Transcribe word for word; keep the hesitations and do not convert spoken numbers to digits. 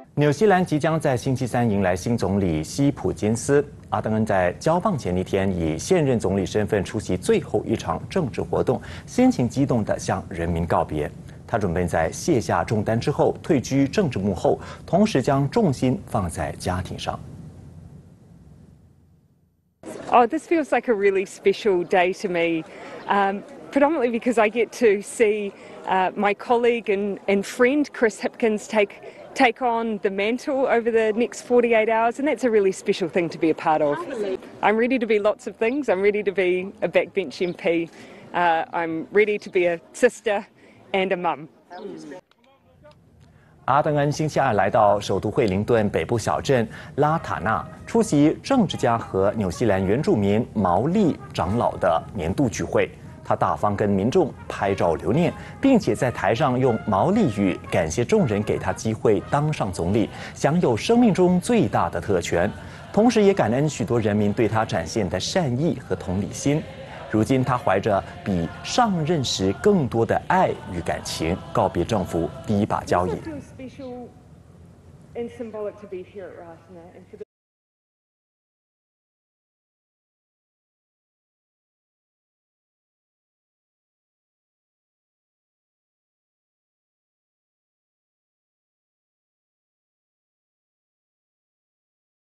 纽西兰即将在星期三迎来新总理希普金斯。阿登恩在交棒前一天以现任总理身份出席最后一场政治活动，心情激动地向人民告别。他准备在卸下重担之后退居政治幕后，同时将重心放在家庭上。 Oh, this feels like a really special day to me, um, predominantly because I get to see uh, my colleague and, and friend Chris Hipkins take take on the mantle over the next forty-eight hours, and that's a really special thing to be a part of. I'm ready to be lots of things. I'm ready to be a backbench M P. Uh, I'm ready to be a sister and a mum. 阿登恩星期二来到首都惠灵顿北部小镇拉塔纳，出席政治家和纽西兰原住民毛利长老的年度聚会。他大方跟民众拍照留念，并且在台上用毛利语感谢众人给他机会当上总理，享有生命中最大的特权，同时也感恩许多人民对他展现的善意和同理心。 如今，他怀着比上任时更多的爱与感情，告别政府第一把交椅。